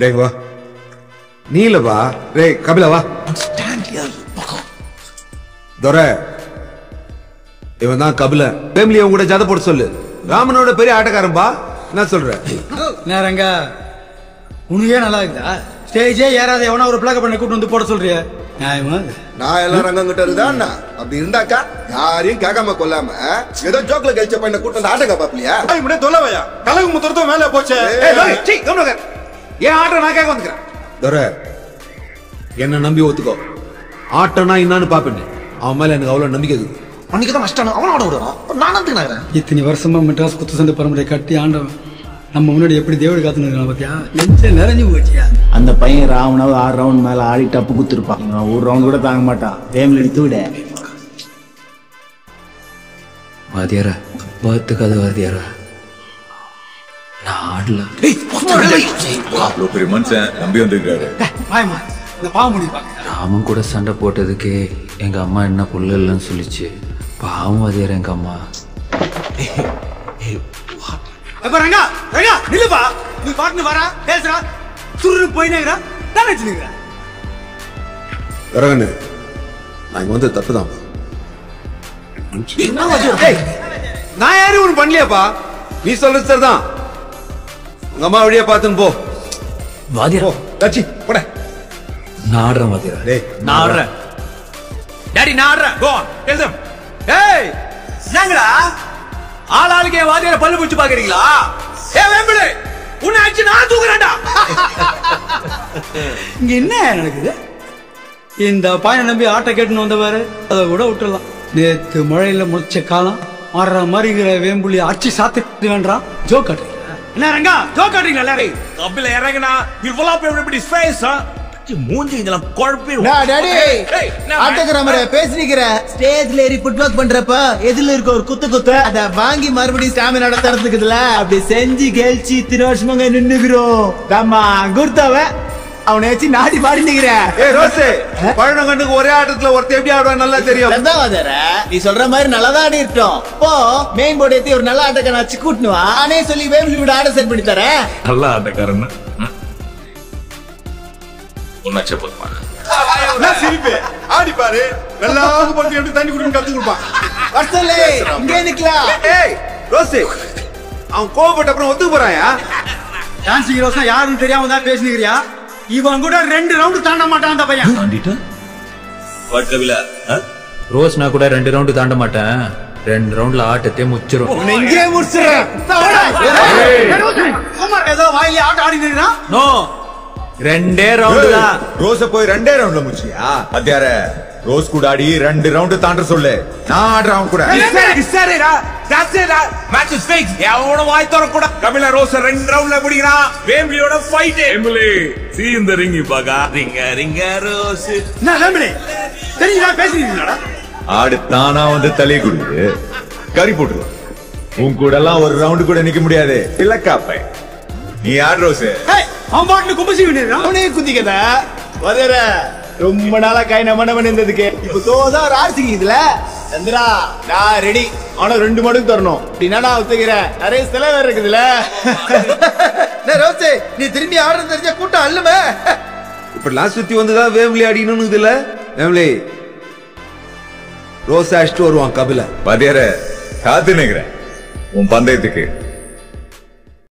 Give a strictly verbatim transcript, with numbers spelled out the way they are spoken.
டேய் வா நீல வா டேய் கபில வா துரை இவன் தான் கபில ஃபேமிலியை உங்க கூட ஜாத போட்டு சொல்லு ராமனோட பெரிய ஆட்டக்காரன்பா என்ன சொல்ற நேரங்க உனக்கே நல்லா இருக்குதா ஸ்டேஜே ஏறாத எவனா ஒரு பிளாக் பண்ணி கூட்டு வந்து போட சொல்றிய நியாயமா நான் எல்லாம் ரங்கங்கிட்ட இருந்தா அப்படி இருந்தாக்கா யாரையும் கேட்காம கொல்லாம ஏதோ ஜோக்ல கழிச்ச பண்ண கூட்டு வந்து ஆட்டக்கா பாப்பலையா இப்படியே தொலைவையா கலகு முத்துறதும் மேல போச்சு ஏன் ஆட்டம் நான் கேட்க வந்துக்கிறேன் துரை என்ன நம்பி ஒத்துக்கோ ஆட்டம்னா என்னன்னு பாப்பேன் அவன் மேல எனக்கு அவ்வளவு நம்பிக்கை இருக்கு அன்னைக்குதான் நஷ்டம் அவன் ஆட விடுறான் நான் நம்புகிறேன் இத்தனை வருஷமா மெட்ராஸ் குத்து சண்டை பரம்பரை கட்டி ஆண்டவன் நம்ம முன்னாடி எப்படி தேவடி காத்துன்னு பாத்தியா நெஞ்ச நிறைஞ்சு போச்சியா அந்த பையன் ராவணாவது ஆறு ரவுண்ட் மேல ஆடி டப்பு குத்துருப்பான் ஒரு ரவுண்ட் கூட தாங்க மாட்டான் ஃபேமிலி எடுத்து விட வாத்தியாரா பார்த்துக்காத வாத்தியாரா நான் ஆடல அவ்வளோ பெரிய மனுஷன் நம்பி வந்திருக்காரு ராமன் கூட சண்டை போட்டதுக்கு எங்க அம்மா என்ன புள்ள இல்லைன்னு சொல்லிச்சு பாவம் வாத்தியாரா எங்க அம்மா ரங்கா ரங்கா நில்லுப்பா நீ பாட்டுன்னு வரா பேசுறா சுருன்னு போயினேங்கிறா தான் வச்சுனுங்கிறா ரங்கண்ணு நான் இங்க வந்து தப்புதான் நான் யாரும் ஒண்ணு பண்ணலையாப்பா நீ சொல்றது சரிதான் உங்க அம்மா வழியா பாத்துன்னு போ வாத்தியாரா தச்சி போட நான் ஆடுறேன் வாத்தியாரா டேய் நான் ஆடுறேன் டாடி நான் ஆடுறேன் கோ டெல் देम ஏய் என்னங்கடா ஆள் ஆளுக்கு என் வாத்தியார பல்லு பிடிச்சு பாக்குறீங்களா ஏ வேம்பிளே உன்னை அடிச்சு நான் தூக்குறேன்டா இங்க என்ன நடக்குது இந்த பாயனை நம்பி ஆட்டை கேட்டுன்னு வந்தவாரு அதை கூட விட்டுடலாம் நேத்து மழையில முடிச்ச காலம் மாறுற மாதிரிங்கிற வேம்புலி அடிச்சு சாத்து வேண்டாம் ஜோக் காட்டுறீங்க என்ன ரங்கா ஜோக் காட்டுறீங்களா எல்லாரும் கபில இறங்குனா will follow up everybody's face மூஞ்சி இதெல்லாம் குழப்பி ஆட்டக்கிற மாதிரி பேசிக்கிற ஸ்டேஜ்ல ஏறி ஃபுட்பால் பண்றப்ப எதுல இருக்க ஒரு குத்து குத்து அத வாங்கி மறுபடியும் ஸ்டாமினா நடத்துறதுக்குதுல அப்படி செஞ்சு கேள்ச்சி இத்தனை வருஷமாங்க நின்னுக்கிறோம் தம்மா குர்த்தாவ அவனை வச்சு நாடி பாடி நிக்கிறேன் ஏய் ரோசே பழனங்கண்ணுக்கு ஒரே ஆட்டத்துல ஒருத்தர் எப்படி ஆடுவாங்க நல்லா தெரியும் நீ சொல்ற மாதிரி நல்லாதான் ஆடி இருக்கோம் போ மெயின் போர்டு ஏத்தி ஒரு நல்ல ஆட்டக்காரன் வச்சு கூட்டுனு வா நானே சொல்லி வேம்பிலி விட ஆட செட் பண்ணி தரேன் நல்ல ஆட்டக்காரன் உன்னாச்சே போதுமா சிரிப்பு ஆடி பாரு நல்லா போட்டு எப்படி தண்ணி குடிக்கணும் கத்து கொடுப்பான் வர்சலே இங்கே நிக்கலாம் ஏய் ரோசே அவன் கோபப்பட்ட அப்புறம் ஒத்துக்கு போறாயா டான்சிங் ரோசா யாருன்னு தெரியாம தான் பேசினுக்கிறியா இவன் கூட ரெண்டு ரவுண்ட் தாண்ட மாட்டான் அந்த பையன் தாண்டிட்டா வாட் கபில ரோஸ் நான் கூட ரெண்டு ரவுண்ட் தாண்ட மாட்டேன் ரெண்டு ரவுண்ட்ல ஆட்டத்தை முச்சிரும் இங்கே முடிச்சிடுறேன் ஏதோ வாயில ஆட்ட ஆடி நிக்கிறான் நோ ரெண்டே ரவுண்ட் தான் ரோஸ போய் ரெண்டே ரவுண்ட்ல முடிச்சியா அத்தியார ரோஸ் கூட ஆடி ரெண்டு ரவுண்ட் தாண்ட சொல்லு நான் ஆடுறேன் அவன் கூட சரிடா தட்ஸ் மேட்ச் இஸ் ஃபிக்ஸ் எவனோட வாய் தர கூட கபில ரோஸ் ரெண்டு ரவுண்ட்ல முடிக்கிறான் வேம்பிலியோட ஃபைட் வேம்பிலி சீ இந்த ரிங்கி பாக்கா ரிங்க ரிங்க ரோஸ் என்ன வேம்பிலி தெரியுதா பேசினீங்களா ஆடு தானா வந்து தலை குடு கறி போட்டுரு உன் கூட எல்லாம் ஒரு ரவுண்ட் கூட நிக்க முடியாது இல்ல காப்பை நீ ஆடு ரோஸ் அவன் பாட்டுல கும்பசி விடுறான் அவனே குதிக்கதா வதற ரொம்ப நாளா கை நம்ம நம்ம இருந்ததுக்கு இப்ப தோதா ராசிங்க இதுல சந்திரா நான் ரெடி ஆனா ரெண்டு மடங்கு தரணும் அப்படின்னா நான் ஒத்துக்கிறேன் நிறைய செலவு வேற இருக்குதுல ரோசே நீ திரும்பி ஆடுறது தெரிஞ்ச கூட்டம் அல்லமே இப்ப லாஸ்ட் சுத்தி வந்துதான் வேம்பிலி அடிக்கணும்னு இதுல வேம்பிலி ரோஸ் அடிச்சுட்டு வருவான் கபில பதியார காத்து நிக்கிறேன் உன் பந்தயத்துக்கு